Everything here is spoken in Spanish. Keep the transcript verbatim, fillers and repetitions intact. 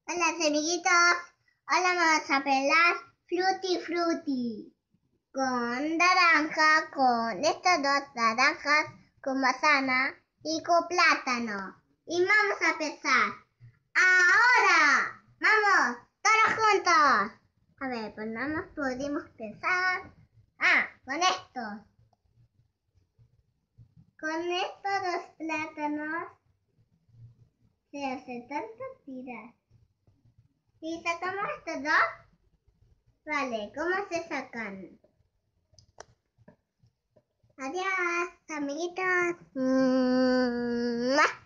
Hola amiguitos, ahora vamos a pelar Fruti Fruti con naranja, con estas dos naranjas, con manzana y con plátano. Y vamos a empezar. ¡Ahora! ¡Vamos! ¡Todos juntos! A ver, pues no nos podemos pensar. Ah, con esto. Con estos dos plátanos se hace tanta tiras. ¿Y sacamos estos dos? Vale, ¿cómo se sacan? Adiós, amiguitos. Mm-hmm.